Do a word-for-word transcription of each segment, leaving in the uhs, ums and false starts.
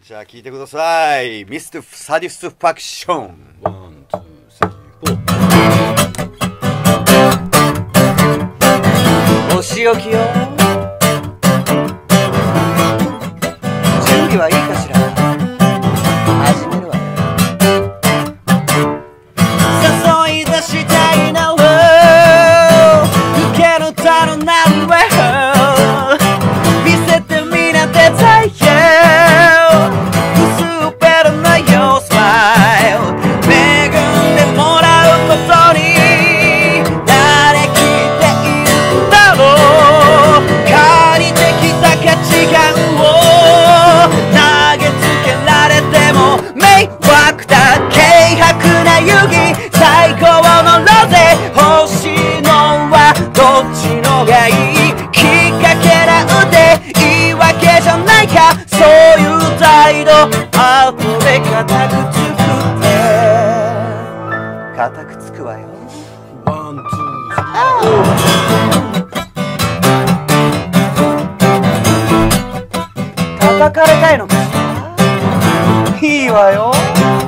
じゃあ聞いてください。ミスターサディスファクション。 ワン、ツー、スリー、フォー。 お仕置きよ。準備はいいかしら。始めるわよ。誘い出したいなを受けるたるなるわよ。見せてみなデザイン。薄っぺらなよスマイル。恵んでもらうことに慣れきっているだろう。借りてきた価値観を投げつけられても迷惑だ。軽薄な遊戯最高のロゼ。欲しいのはどっちのがいい。きっかけなんて言い訳じゃないか。そういう態度後で固くつくって固くつくわよ。 ワン、ツー、スリー、フォー。 叩かれたいのかしら。いいわよ。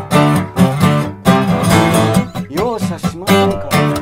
容赦しませんからね。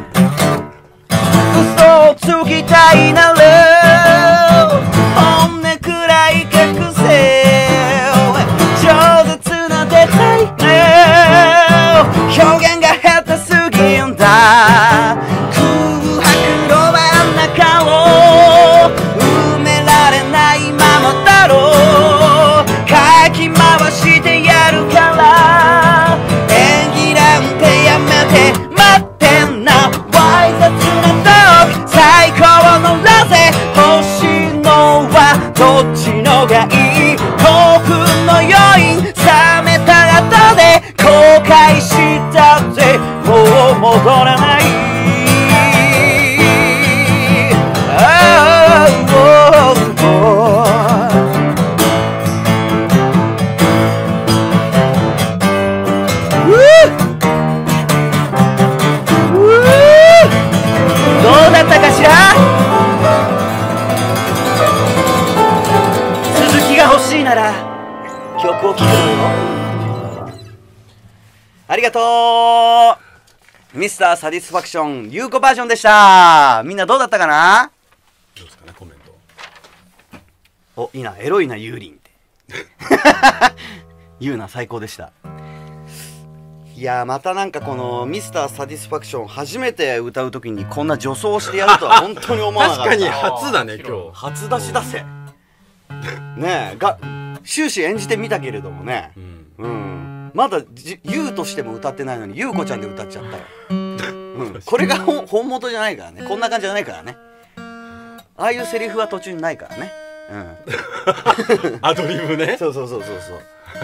嘘をつきたいなら本音くらい隠せ。饒舌なデザイン。表現が下手すぎんだ。空白の真ん中を埋められないままだろう。かき回してやるから演技なんてやめて待ってんな。わい雑なトーク最高のラゼ。欲しいのはどっちのがいい。興奮の余韻冷めた後で後悔したぜ。もう戻らない。あーおーおーどうだったかしら。続きが欲しいなら曲を聴くのよ。ありがとう。ミスターサディスファクション優子バージョンでした。みんなどうだったかな。 どうですかね、コメント。 お、いいな、エロいなユーリンって言うな、最高でした。いやー、またなんかこのミスターサディスファクション初めて歌うときにこんな女装してやるとは本当に思わなかった。 確かに初だね、今日。 初出し出せねえが終始演じてみたけれどもね、うん、うん、まだユウとしても歌ってないのにユウコちゃんで歌っちゃったよ、うん、これが本元じゃないからね。こんな感じじゃないからね。ああいうセリフは途中にないからね、うん、 アドリブね。 そうそうそうそうそう。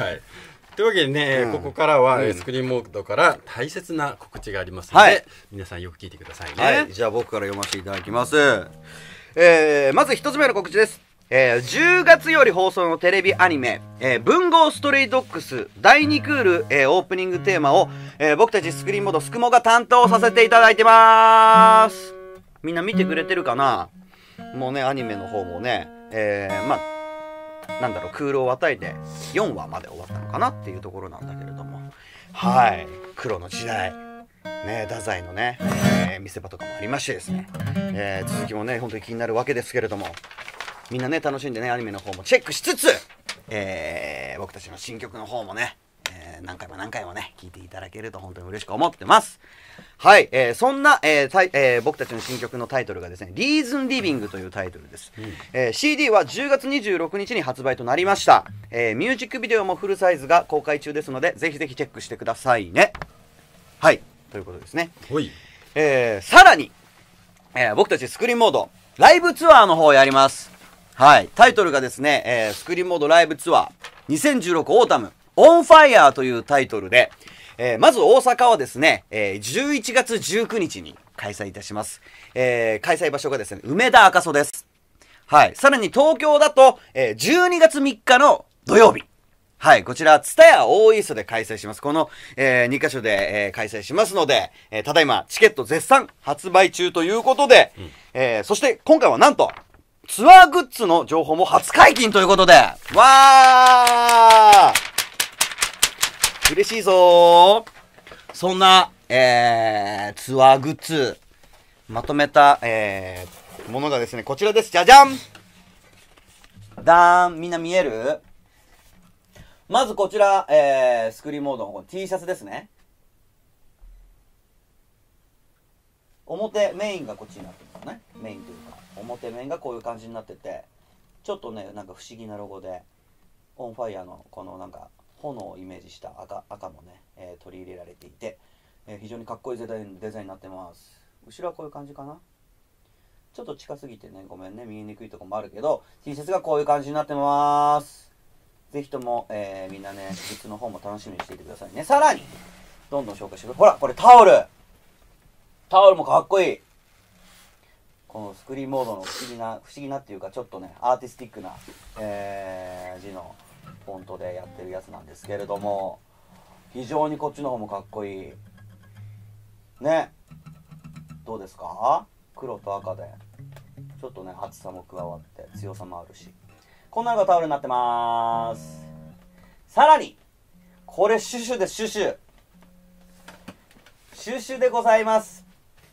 はい、というわけでね、うん、ここからは、うん、スクリーンモードから大切な告知がありますので、はい、皆さんよく聞いてくださいね。 はい、じゃあ僕から読ませていただきます。えー、まず一つ目の告知です。えー、じゅうがつより放送のテレビアニメ、えー、文豪ストレイドッグスだいにクール、えー、オープニングテーマを、えー、僕たちスクリーンモードスクモが担当させていただいてまーす。みんな見てくれてるかな。もうね、アニメの方もね、えー、まあなんだろう、クールを与えてよんわまで終わったのかなっていうところなんだけれども、はい、黒の時代ね、太宰のね、えー、見せ場とかもありましてですね、えー、続きもね本当に気になるわけですけれども、みんなね楽しんでねアニメの方もチェックしつつ、えー、僕たちの新曲の方もね、えー、何回も何回もね聴いていただけると本当に嬉しく思ってます。はい、えー、そんな、えーえー、僕たちの新曲のタイトルがですね、リーズンリビングというタイトルです、うん、えー、シーディー はじゅうがつにじゅうろくにちに発売となりました、えー、ミュージックビデオもフルサイズが公開中ですので、ぜひぜひチェックしてくださいね。はい、ということですね。えー、さらに、えー、僕たちスクリーンモードライブツアーの方をやります。はい、タイトルがですね、えー、スクリーンモードライブツアーにせんじゅうろくオータムオンファイヤーというタイトルで、えー、まず大阪はですね、えー、じゅういちがつじゅうくにちに開催いたします。えー、開催場所がですね、梅田赤楚です。はい、さらに東京だと、えー、じゅうにがつみっかの土曜日、はい、こちらツタヤオーイーストで開催します。この、えー、にかしょで、えー、開催しますので、えー、ただいまチケット絶賛発売中ということで、うん、えー、そして今回はなんとツアーグッズの情報も初解禁ということで、わー嬉しいぞー。そんな、えー、ツアーグッズ、まとめた、えー、ものがですね、こちらです。じゃじゃんだーん。みんな見える？まずこちら、えー、スクリーンモードの T シャツですね。表メインがこっちになってますね。メインというか表面がこういう感じになってて、ちょっとねなんか不思議なロゴでオンファイアのこのなんか炎をイメージした赤赤もね、えー、取り入れられていて、えー、非常にかっこいいデザインデザインになってます。後ろはこういう感じかな。ちょっと近すぎてねごめんね、見えにくいとこもあるけど T シャツがこういう感じになってます。ぜひとも、えー、みんなねグッズの方も楽しみにしていてくださいね。さらにどんどん紹介してください。ほらこれタオルタオルもかっこいい。このスクリーンモードの不思議な不思議なっていうかちょっとねアーティスティックな、えー、字のフォントでやってるやつなんですけれども、非常にこっちの方もかっこいいね。どうですか？黒と赤でちょっとね厚さも加わって強さもあるし、こんなのがタオルになってます。さらにこれシュシュです。シュシュシュシュでございます。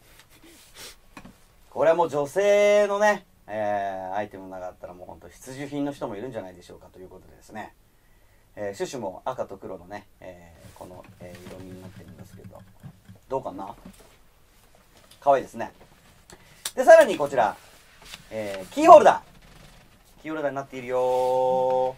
これはもう女性のね、えー、アイテムなかったらもうほんと必需品の人もいるんじゃないでしょうかということでですね、えー、シュシュも赤と黒のね、えー、この、えー、色味になってるんですけど、どうかな、かわいいですね。でさらにこちら、えー、キーホルダーキーホルダーになっているよー。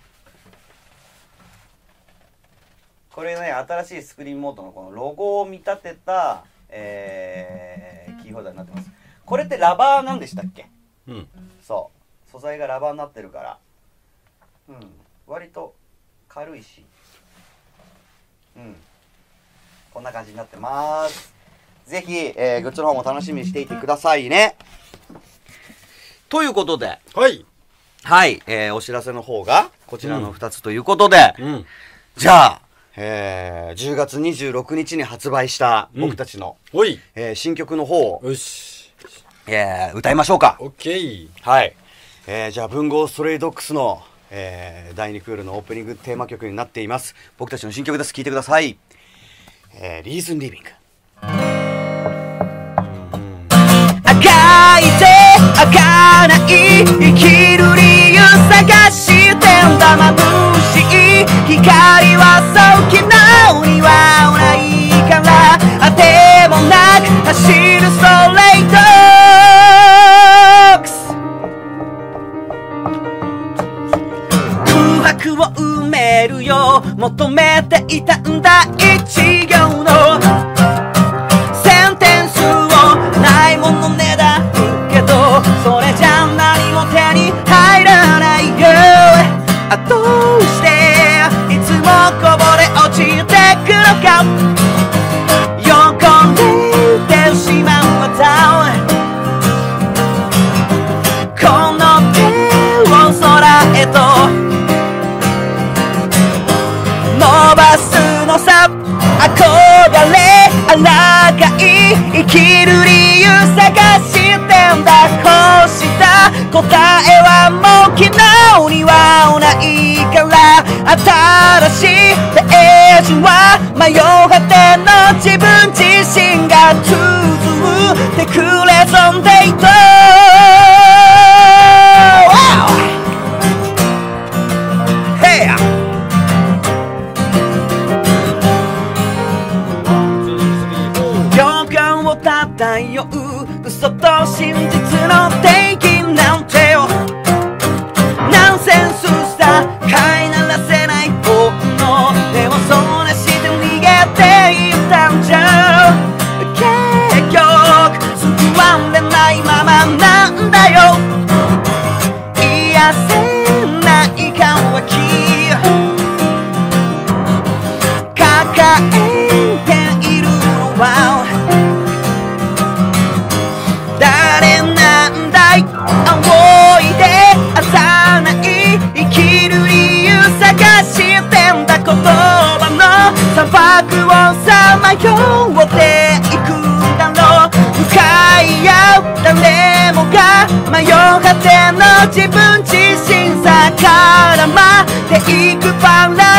これね新しいスクリーンモードのこのロゴを見立てた、えー、キーホルダーになってます。これってラバーなんでしたっけ？うん。そう。素材がラバーになってるから、うん。割と軽いし、うん。こんな感じになってます。ぜひ、えー、グッズの方も楽しみにしていてくださいね。ということで、 はい。 はい、えー、お知らせの方がこちらのふたつということで、うんうん、じゃあ、えー、じゅうがつにじゅうろくにちに発売した僕たちの、うん、えー、新曲の方を、よし。えー、歌いましょうか。 オッケー。 はい。えー、じゃあ文豪ストレイドッグスの、えー、だいにクールのオープニングテーマ曲になっています。僕たちの新曲です。聴いてください。えー、リーズンリビング。赤い手開かない生きる理由探してんだ。眩しい光は早期なおにはないから当てもなく走るストレイト空白を埋めるよ求めていたんだ一行のセンテンスをないものねだけどそれじゃ何も手に入らないよ。あどうしていつもこぼれ落ちてくのか横にいてしまう私この手を空へと伸ばすのさ憧れあらがい生きる理由探してんだ。こうした答えはもう昨日にはないから新しいページは迷い果ての自分自身が続いてくれそんでいた。漂う嘘と真実の定義なんてよナンセンスさ飼いならせない本能でもそんなして逃げていったんじゃ結局救われないの自分自身さ絡まっていくパラ